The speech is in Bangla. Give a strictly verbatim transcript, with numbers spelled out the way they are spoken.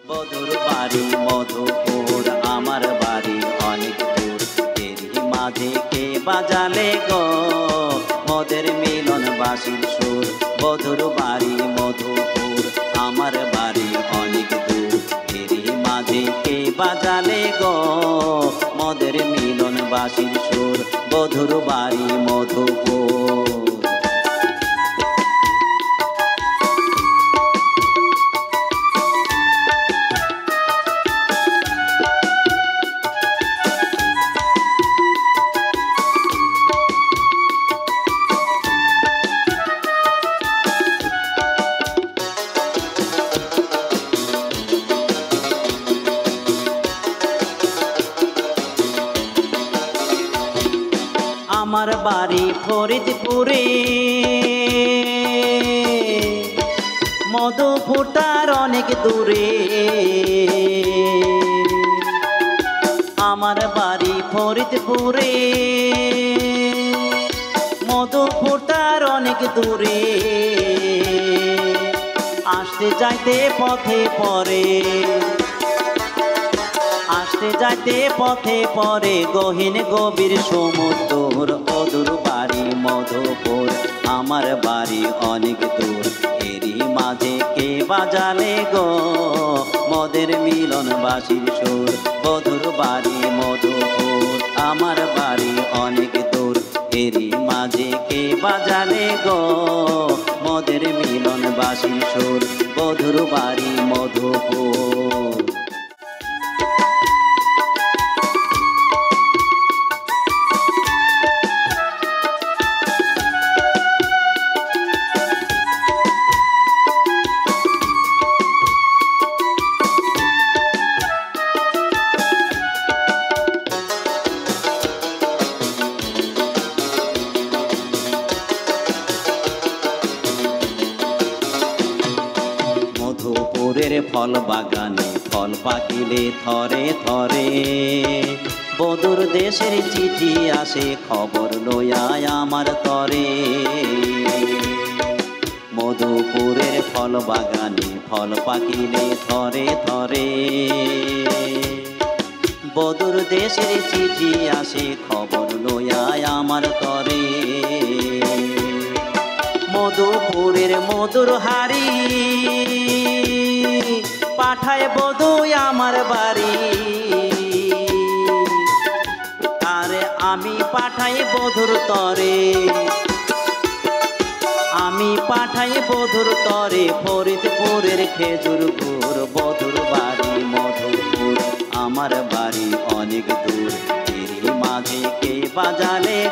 বধুর বাড়ি মধুপুর, আমার বাড়ি অনেক দূর। এরই মাঝে কে বাজালে গো মদের মিলন বাঁশির সুর। বধুর বাড়ি মধুপুর, আমার বাড়ি অনেক দূর। এরই মাঝে কে বাজালে গো মদের মিলন বাঁশির সুর। বধুর বাড়ি মধুপুর। আমার বাড়ি ফরিদপুরে, মধুপুরটার অনেক দূরে। আমার বাড়ি ফরিদপুরে, মধুপুরটার অনেক দূরে। আসতে যাইতে পথে পরে, আসতে যাইতে পথে পরে গহীন গভীর সমুদ্র। বধুর বাড়ি মধুপুর, আমার বাড়ি অনেক দূর। এরই মাঝে কে বাজালে গো মদের মিলন বাঁশির সুর। বধুর বাড়ি মধুপুর, আমার বাড়ি অনেক দূর। এরই মাঝে কে বাজালে গো মদের মিলন বাঁশির সুর। বধুর বাড়ি মধুপুর। মধুপুরের ফল বাগানে ফল পাকিলে থরে থরে। বধুর দেশের চিঠি আসে খবর লইয়া আমার তরে। মধুপুরের ফল বাগানে ফল পাকিলে থরে থরে। বধুর দেশের চিঠি আসে খবর লইয়া আমার তরে। মধুপুরের মধুর হারি পাঠায় বধু আমার বাড়ি। আরে আমি পাঠাই বধুর তরে, আমি পাঠাই বধুর তরে। ফরিদপুরের খেজুরপুর, বধুর বাড়ি মধুপুর, আমার বাড়ি অনেক দূর। এরই মাঝে কে বাজালে